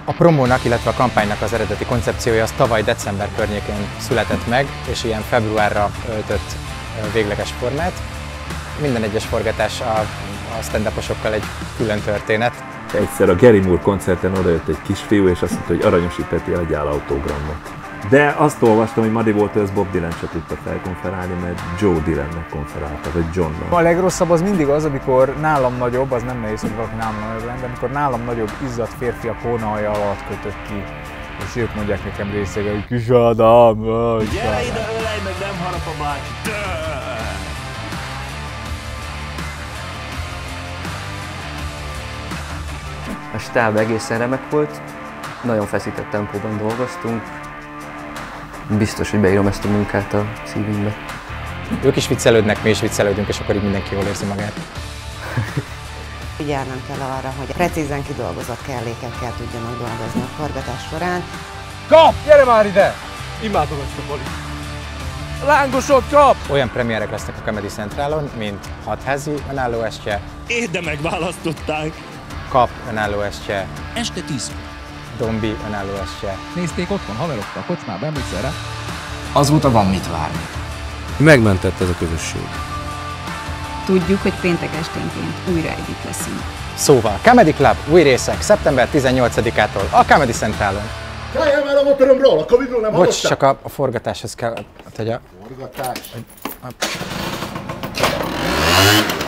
A promónak, illetve a kampánynak az eredeti koncepciója az tavaly december környékén született meg, és ilyen februárra öltött végleges formát. Minden egyes forgatás a stand-uposokkal egy külön történet. Egyszer a Gary Moore koncerten odajött egy kisfiú, és azt mondta, hogy Aranyosi Peti, adjál autogramot. De azt olvastam, hogy Muddy Waters Bob Dylan se tudta felkonferálni, mert Joe Dylannek konferálta, vagy Johnnak. A legrosszabb az mindig az, amikor nálam nagyobb, az nem nehéz, hogy valaki nálam nagyobb lenne, de amikor nálam nagyobb izzadt férfiak hónalja alatt kötött ki, és ők mondják nekem részegen, hogy kis Ádám, gyere ide, ölej meg, nem harap a bácsi! A stáb egészen remek volt, nagyon feszített tempóban dolgoztunk. Biztos, hogy beírom ezt a munkát a szívünkbe. Ők is viccelődnek, mi is viccelődünk, és akkor így mindenki jól érzi magát. Figyelnem kell arra, hogy precízen kidolgozott kellékekkel tudjanak dolgozni a forgatás során. Kap! Gyere már ide! Imádom ezt a Bali! Lángosod kap! Olyan premierek lesznek a Comedy Centralon, mint Hatházi önálló estje, De megválasztották! Kap önálló estje, Este 10. Dombi önálló estje. Nézték otthon haverokkal, kocsmában, emlékszel? Azóta van mit várni. Megmentett ez a közösség. Tudjuk, hogy péntek esténként újra együtt leszünk. Szóval Comedy Club új részek szeptember 18-ától a Comedy Centralon. Káljál már a motoromról, a Covid-ról nem Bocs, hallottál? csak a forgatáshoz kell, hogy Forgatás?